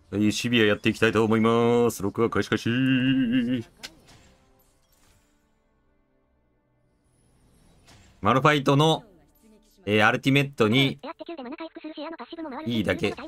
シビアやっていきたいと思います。録画開始開始。マルファイトの、アルティメットに、いいだけ。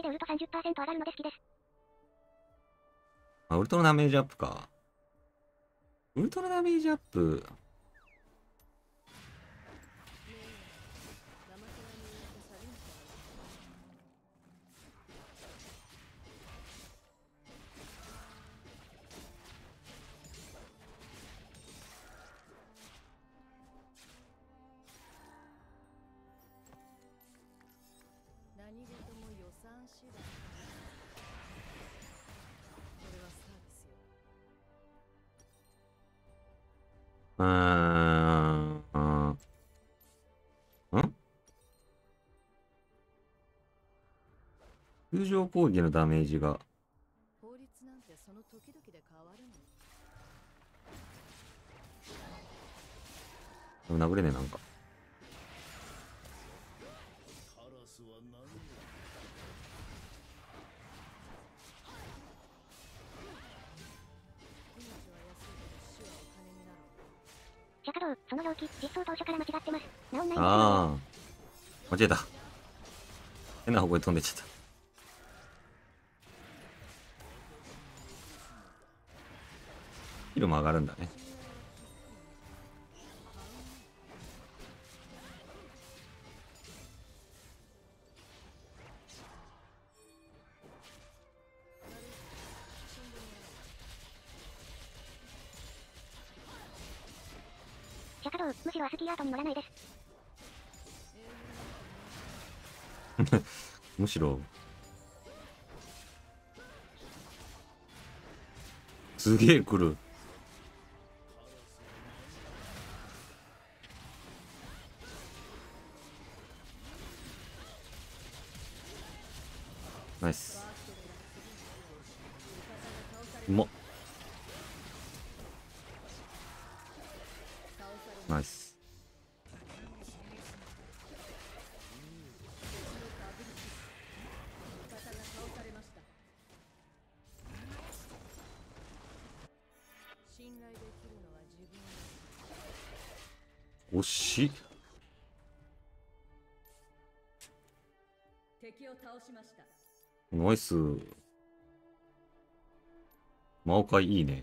あ、ウルトラダメージアップか。ウルトラダメージアップ。うーん。通常攻撃のダメージが。殴れねえ、なんか。 釈迦道、その容器、実装当初から間違ってます。直んないんですよね。 ああ。間違えた。変な方向に飛んでっちゃった。ヒルも上がるんだね。 釈迦道、むしろアスキーアートに乗らないです。 むしろ。すげえ来る。ナイス。うまっ。ナイス。惜しい。ナイス。魔王会いいね。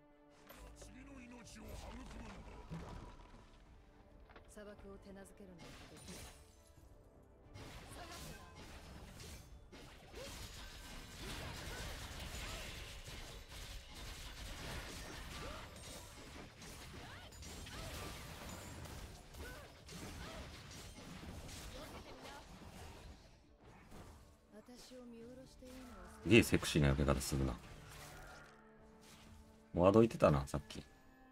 すげえセクシーな避け方するな。ワード言ってたな、さっき。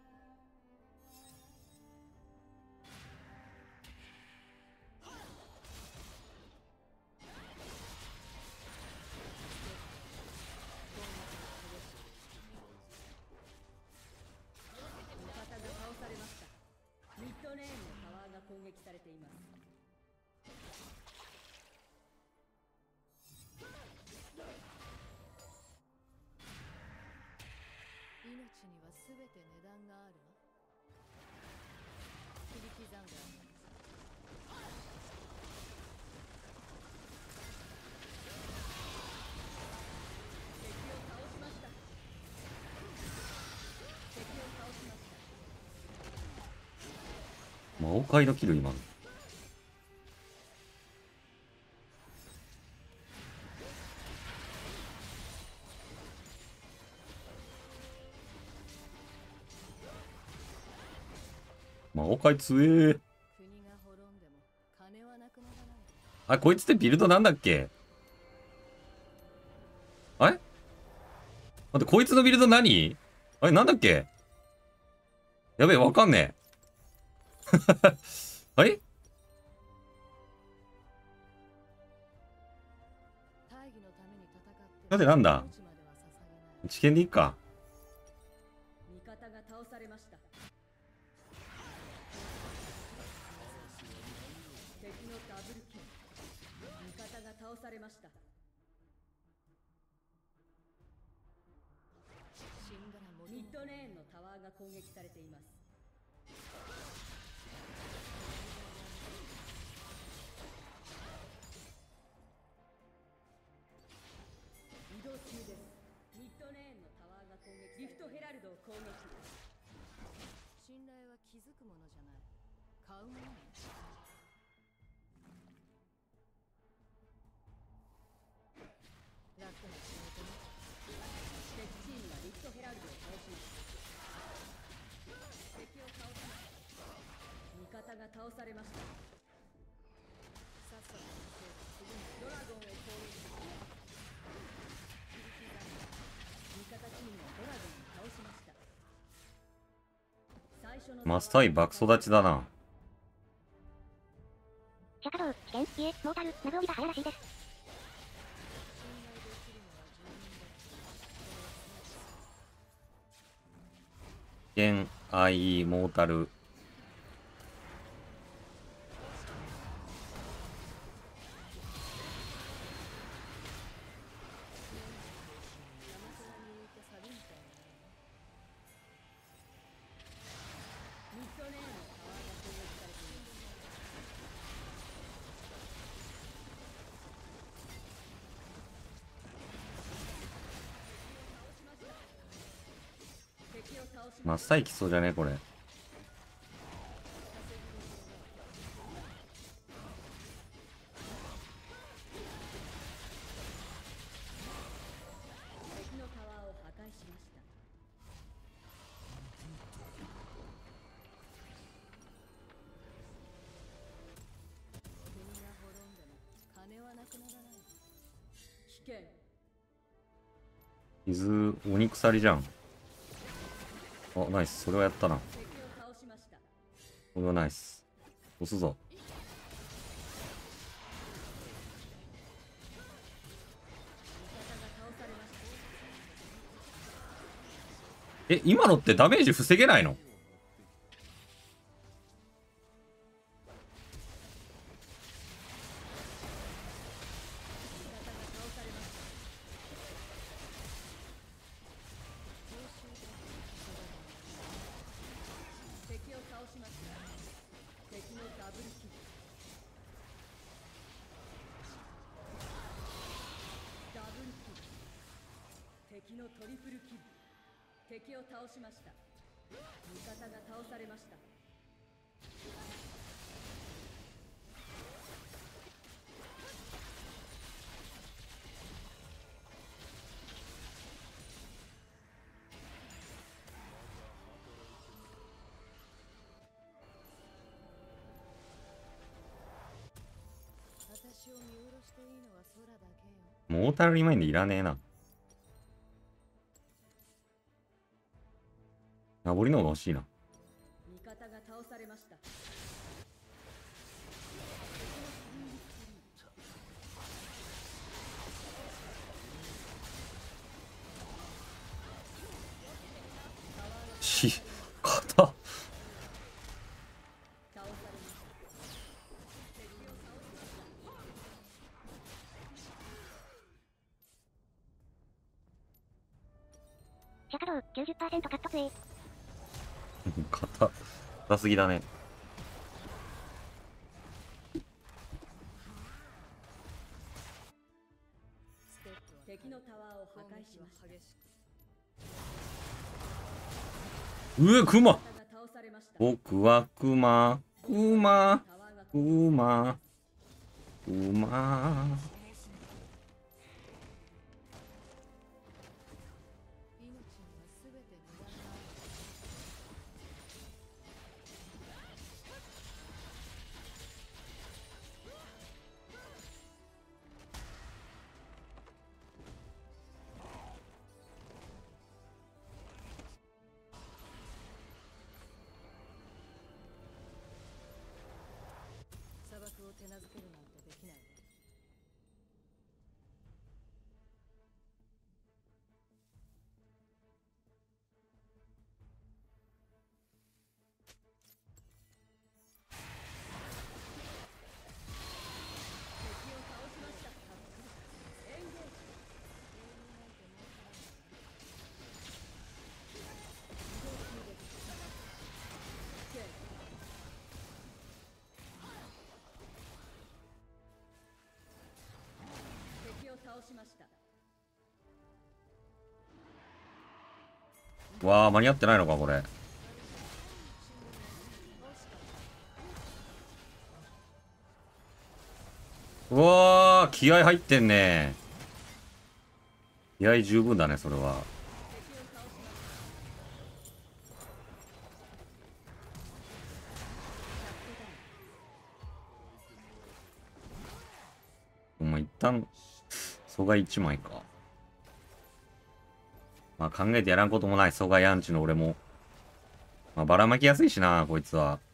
魔王会のキル今の。魔王会強え。あ、こいつってビルドなんだっけ？あれ待って、こいつのビルド何？あれなんだっけ？やべえ、わかんねえ。あれなんでなんだ？知見でいいか。 ドレーンのタワーが攻撃されています。移動中です。ミッドレーンのタワーが攻撃。リフトヘラルドを攻撃。信頼は気づくものじゃない。買うもの。楽な仕事ね。敵チームがリフトヘラルドを倒します。敵を倒しました。味方が倒されました。さっさと次にドラゴンを攻撃。味方チームはドラゴンを倒しました。最初のマスタイ爆育ちだな。 釈迦道、危険、いえ、モータル、謎鬼が早らしいです。 現愛モータル。 ミッドレーンのタワーが攻撃されています。敵を倒しました。 マスタイきそうじゃねこれ。 敵のタワーを破壊しました。国が滅んでも金はなくならない。危険。 水鬼鎖じゃん。あ、ナイス。それはやったな。 敵を倒しました。 これはナイス。押すぞ。 味方が倒されました。 え、今のってダメージ防げないの？ 味方が倒されました。敵を倒しました。敵のダブルキル。ダブルキル。敵のトリプルキル。敵を倒しました。味方が倒されました。私を見下ろしていいのは空だけよ。 モータルリマインドいらねえな。名残の方が欲しいな。 味方が倒されました。 肩。 倒されました。敵を倒しました。 釈迦道、90% カットプレイ。 硬すぎだね。 敵のタワーを破壊しました。 うわ、クマ。 味方が倒されました。 僕はクマ。クマ。 タワーがクマ。クマ。 命にはすべて無駄がある。砂漠を手なずけるなんてできないね。敵を倒しました。エンゲージ。 わあ、間に合ってないのか、これ。うわー、気合入ってんね。気合十分だね、それは。もう一旦、阻害1枚か。まあ考えてやらんこともない阻害アンチの俺も。まあばらまきやすいしな、こいつは。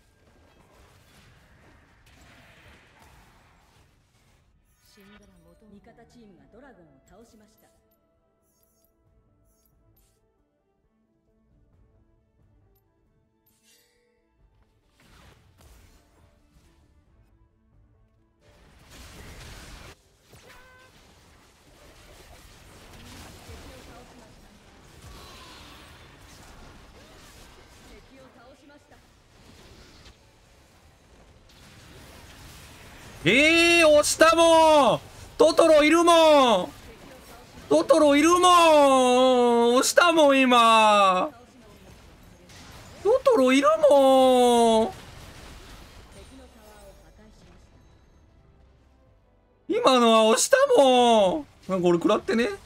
味方チームがドラゴンを倒しました。敵を倒しました。 押したもん。トトロいるもん。トトロいるもん。押したもん、今。トトロいるもん。今のは押したもん。なんか俺食らってね。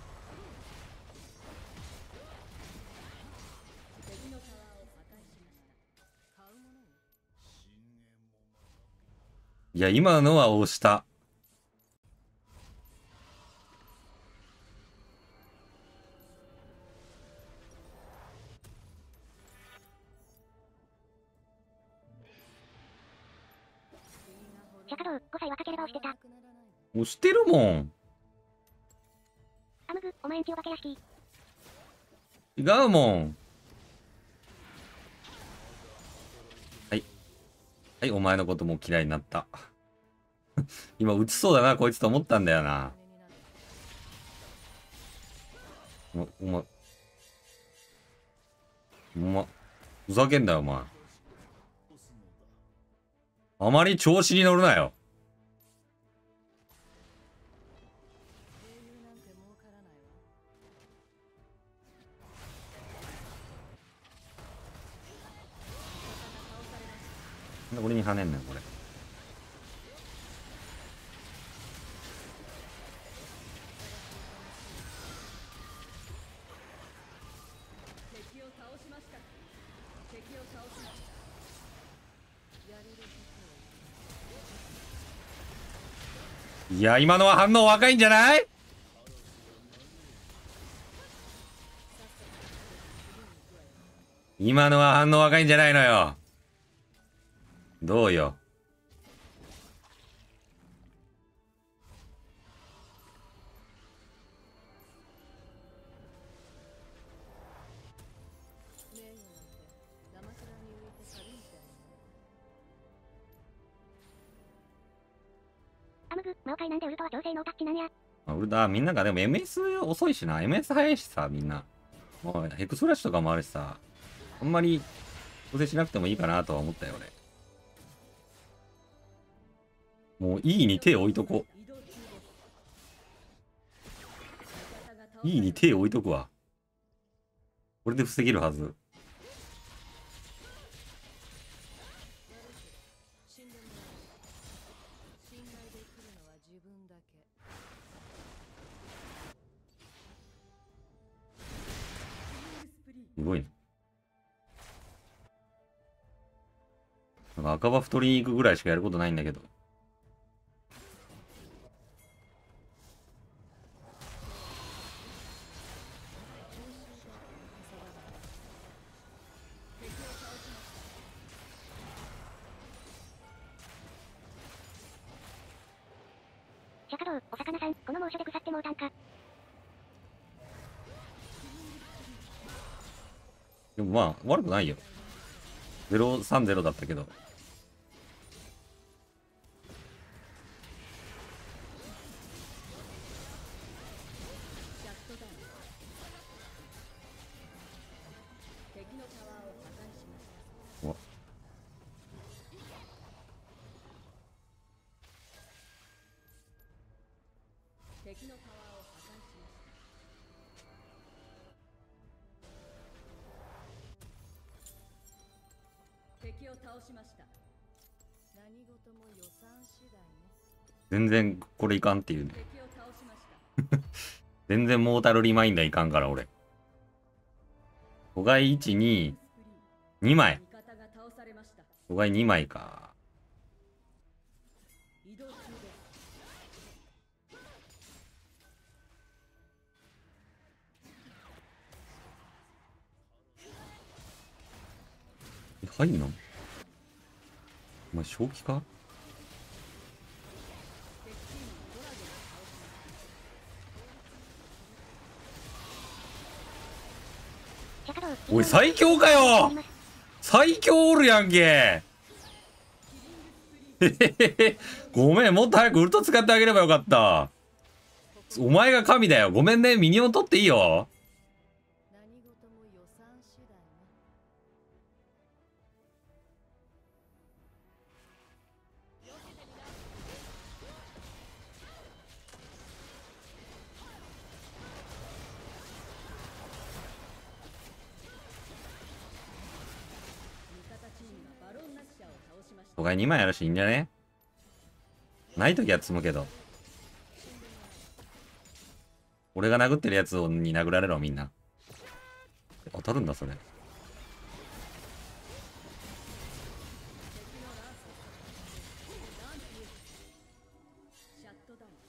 いや、今のは押した。 釈迦道、5歳若ければ押してた。 押してるもん。 アムグ、お前んちお化け屋敷。 違うもん。はい。はい、お前のことも嫌いになった。今、撃ちそうだな、こいつと思ったんだよな。お前、ふざけんなよ、お前。あまり調子に乗るなよ。なんで俺に跳ねんねん、これ。 敵を倒しました。敵を倒しました。やれることを。 いや、今のは反応若いんじゃない？今のは反応若いんじゃないのよ。どうよ。 名誉なんて生空に浮いて去るみたいな。 アムグ、魔王界なんでウルトは強制ノータッチなんや。 みんながでも MS 遅いしな。MS 早いしさ、みんな。もうヘクスフラッシュとかもあるしさ。あんまり調整しなくてもいいかなとは思ったよ、俺。もう E に手を置いとこう。E に手を置いとくわ。これで防げるはず。 死んでもらう。信頼できるのは自分だけ。 すごいね。なんか赤バフ取りに行くぐらいしかやることないんだけど。 釈迦道、お魚さん、この猛暑で腐ってもうたんか。 でもまあ、悪くないよ。030だったけど。 シャットダウン。敵のタワーを破壊しました。 うわ敵のタワーを破壊しました。 敵を倒しました。何事も予算次第ね。 全然これいかんっていうね。 敵を倒しました。 全然モータルリマインダーいかんから俺。5階1、2、2枚。 味方が倒されました。 5階2枚か。 移動中です。 入んの？お前正気か？ 敵チームがドラゴンを倒しました。 釈迦道おい最強かよ。最強おるやんけ。へへへへ。ごめん、もっと早くウルト使ってあげればよかった。お前が神だよ。ごめんね、ミニオン取っていいよ。 何事も予算次第ね。味方チームがバロンナッシャーを倒しました。 5階2枚あるしいいんじゃね？ないときは積むけど。俺が殴ってるやつに殴られろみんな。当たるんだそれ。 シャットダウン。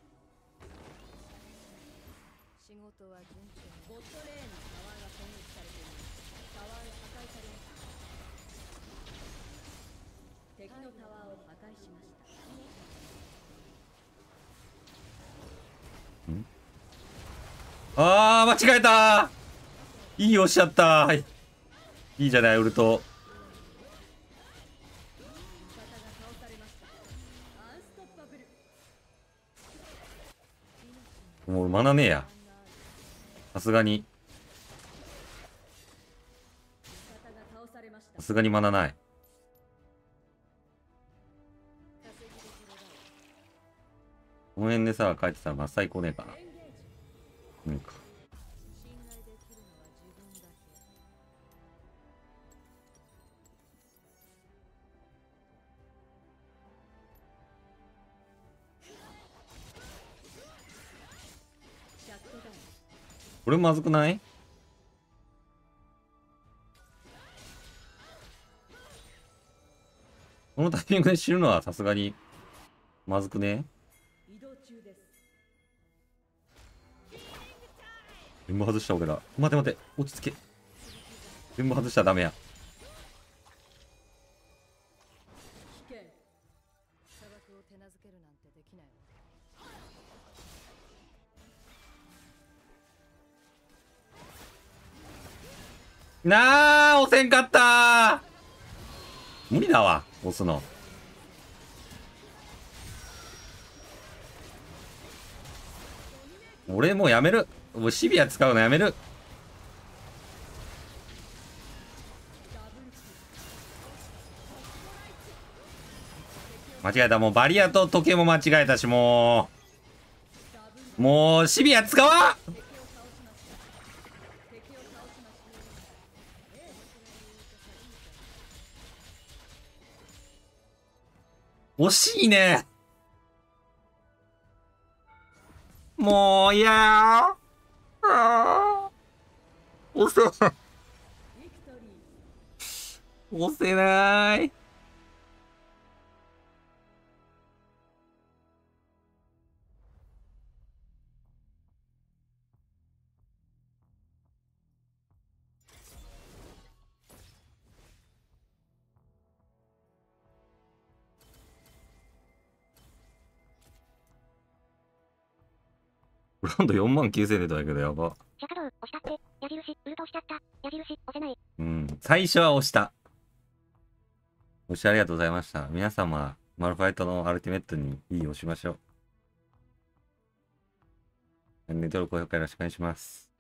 仕事は順調。ボットレーンのタワーが攻撃されています。タワーが破壊されました。敵のタワーを破壊しました。 あー、間違えたー。いい押しちゃったー。はい。いいじゃない、ウルト。 味方が倒されました。アンストッパブル。 もうマナねえや。さすがに。 味方が倒されました。 さすがにマナない。 稼ぎどころだ。 この辺でさ、帰ってたら真っ最高ねえかな。 エンゲージ。 なんか。 信頼できるのは自分だけ。シャットダウン。 これまずくない？このタイミングで死ぬのはさすがにまずくね？ 移動中です。 全部外した俺ら。待て待て、落ち着け。全部外したらダメや。 危険。砂漠を手なずけるなんてできないわ。 なあ、押せんかったー。無理だわ、押すの。俺もうやめる。もうシビア使うのやめる。間違えた。もうバリアと時計も間違えたし、もうシビア使わん。惜しいね。もう、いやー。押せ、 ビクトリー。 押せない。ブランド49000出たけどやば。 釈迦道押したって、矢印、ウルト押しちゃった。矢印、押せない。 うん。最初は押した。ご視聴ありがとうございました。皆様、マルファイトのアルティメットにいい押しましょう。チャンネル登録、高評価よろしくお願いします。